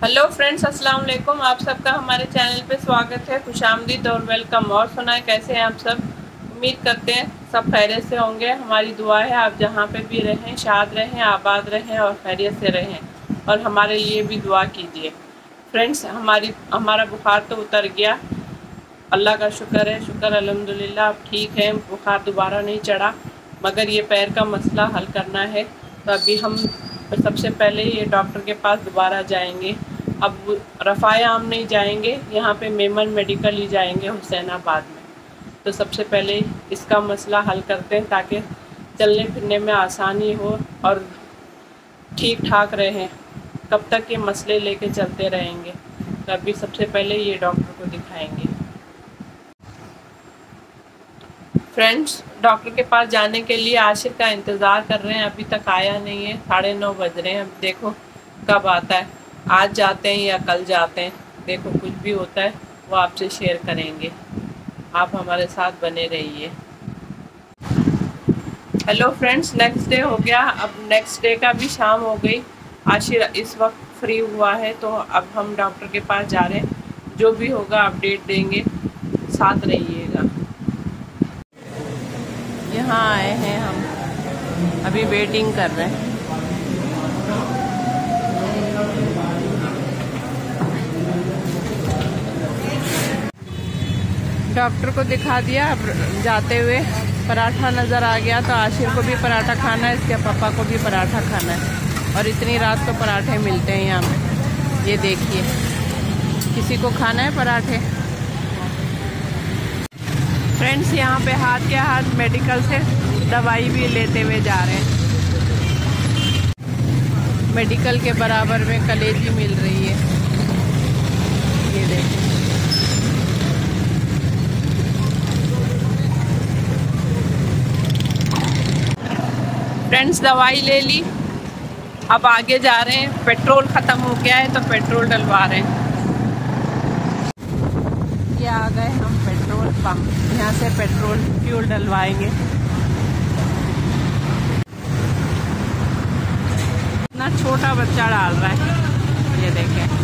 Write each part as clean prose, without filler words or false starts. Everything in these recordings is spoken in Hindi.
हेलो फ्रेंड्स, अस्सलाम वालेकुम। आप सबका हमारे चैनल पे स्वागत है, खुशामदीद और वेलकम। और सुनाए कैसे हैं आप सब? उम्मीद करते हैं सब खैरियत से होंगे। हमारी दुआ है आप जहाँ पे भी रहें, शाद रहें, आबाद रहें और खैरियत से रहें। और हमारे लिए भी दुआ कीजिए। फ्रेंड्स, हमारा बुखार तो उतर गया, अल्लाह का शुक्र है, शुक्र अल्हम्दुलिल्लाह। अब ठीक है, बुखार दोबारा नहीं चढ़ा। मगर ये पैर का मसला हल करना है, तो अभी हम सबसे पहले ये डॉक्टर के पास दोबारा जाएंगे। अब रफ़ाया आम नहीं जाएंगे, यहाँ पे मेमन मेडिकल ही जाएंगे हुसैनाबाद में। तो सबसे पहले इसका मसला हल करते हैं ताकि चलने फिरने में आसानी हो और ठीक ठाक रहें। कब तक ये मसले लेके चलते रहेंगे? तो अभी सबसे पहले ये डॉक्टर को दिखाएंगे। फ्रेंड्स, डॉक्टर के पास जाने के लिए आशिर का इंतज़ार कर रहे हैं, अभी तक आया नहीं है। 9:30 बज रहे हैं। अब देखो कब आता है, आज जाते हैं या कल जाते हैं। देखो कुछ भी होता है वो आपसे शेयर करेंगे। आप हमारे साथ बने रहिए। हेलो फ्रेंड्स, नेक्स्ट डे हो गया। अब नेक्स्ट डे का भी शाम हो गई। आशिर इस वक्त फ्री हुआ है, तो अब हम डॉक्टर के पास जा रहे हैं। जो भी होगा अपडेट देंगे, साथ रहिएगा। यहाँ आए हैं हम, अभी वेटिंग कर रहे हैं। डॉक्टर को दिखा दिया। अब जाते हुए पराठा नज़र आ गया, तो आशिर को भी पराठा खाना है, इसके पापा को भी पराठा खाना है। और इतनी रात को पराठे मिलते हैं यहाँ पे, ये देखिए। किसी को खाना है पराठे? फ्रेंड्स, यहाँ पे हाथ के हाथ मेडिकल से दवाई भी लेते हुए जा रहे हैं। मेडिकल के बराबर में कलेजी मिल रही है, ये देखिए। फ्रेंड्स, दवाई ले ली, अब आगे जा रहे हैं। पेट्रोल ख़त्म हो गया है तो पेट्रोल डलवा रहे हैं। ये आ गए हम पेट्रोल पंप, यहाँ से पेट्रोल फ्यूल डलवाएंगे। इतना छोटा बच्चा डाल रहा है, ये देखें।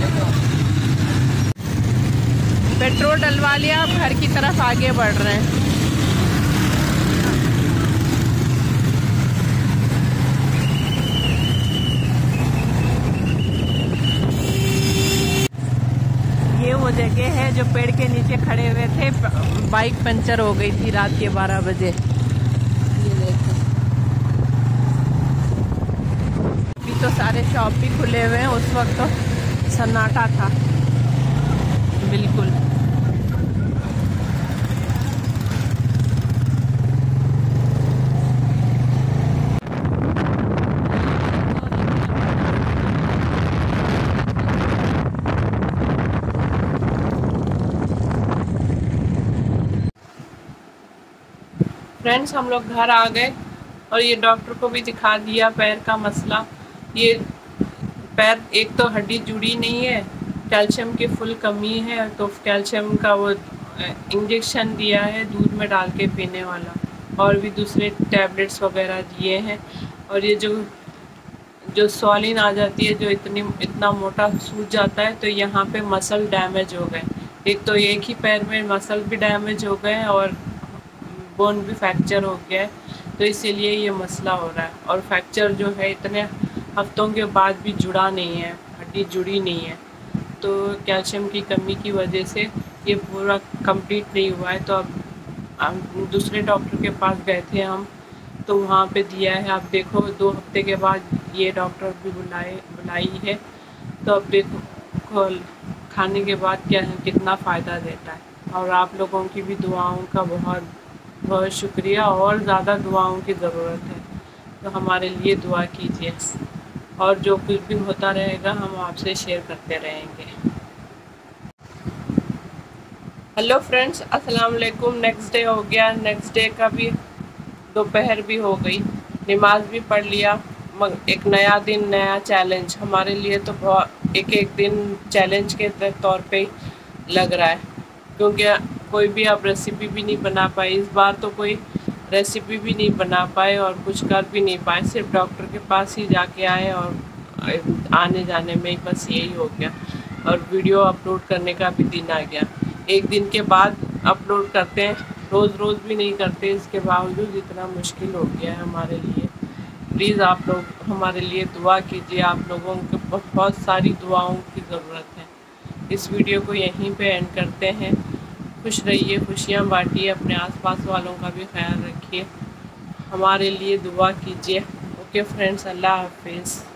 पेट्रोल डलवा लिया, अब घर की तरफ आगे बढ़ रहे हैं। ये वो जगह है जो पेड़ के नीचे खड़े हुए थे, बाइक पंचर हो गई थी रात के 12 बजे। ये देखो, अभी तो सारे शॉप भी खुले हुए हैं, उस वक्त तो सन्नाटा था बिल्कुल। फ्रेंड्स, हम लोग घर आ गए और ये डॉक्टर को भी दिखा दिया पैर का मसला। ये पैर, एक तो हड्डी जुड़ी नहीं है, कैल्शियम की फुल कमी है, तो कैल्शियम का वो इंजेक्शन दिया है दूध में डाल के पीने वाला, और भी दूसरे टैबलेट्स वगैरह दिए हैं। और ये जो स्वालिन आ जाती है, जो इतना मोटा सूज जाता है, तो यहाँ पे मसल डैमेज हो गए। एक तो एक ही पैर में मसल भी डैमेज हो गए और बोन भी फ्रैक्चर हो गया है, तो इसीलिए ये मसला हो रहा है। और फ्रैक्चर जो है इतने हफ्तों के बाद भी जुड़ा नहीं है, हड्डी जुड़ी नहीं है, तो कैल्शियम की कमी की वजह से ये पूरा कंप्लीट नहीं हुआ है। तो अब दूसरे डॉक्टर के पास गए थे हम, तो वहाँ पे दिया है। अब देखो 2 हफ्ते के बाद ये डॉक्टर भी बुलाई है, तो अब देखो खाने के बाद क्या है, कितना फ़ायदा देता है। और आप लोगों की भी दुआओं का बहुत बहुत शुक्रिया, और ज़्यादा दुआओं की ज़रूरत है, तो हमारे लिए दुआ कीजिए। और जो कुछ भी होता रहेगा हम आपसे शेयर करते रहेंगे। हेलो फ्रेंड्स, अस्सलाम वालेकुम। नेक्स्ट डे हो गया, नेक्स्ट डे का भी दोपहर भी हो गई, नमाज भी पढ़ लिया। एक नया दिन, नया चैलेंज हमारे लिए, तो बहुत एक दिन चैलेंज के तौर पे लग रहा है, क्योंकि कोई भी अब रेसिपी भी नहीं बना पाई इस बार। तो कोई रेसिपी भी नहीं बना पाए और कुछ कर भी नहीं पाए, सिर्फ डॉक्टर के पास ही जाके आए और आने जाने में बस यही हो गया। और वीडियो अपलोड करने का भी दिन आ गया। एक दिन के बाद अपलोड करते हैं, रोज़ रोज़ भी नहीं करते, इसके बावजूद इतना मुश्किल हो गया है हमारे लिए। प्लीज़ आप लोग हमारे लिए दुआ कीजिए, आप लोगों को बहुत सारी दुआओं की ज़रूरत है। इस वीडियो को यहीं पे एंड करते हैं। खुश रहिए, खुशियाँ बांटिए, अपने आसपास वालों का भी ख्याल रखिए, हमारे लिए दुआ कीजिए। ओके फ्रेंड्स, अल्लाह हाफिज़।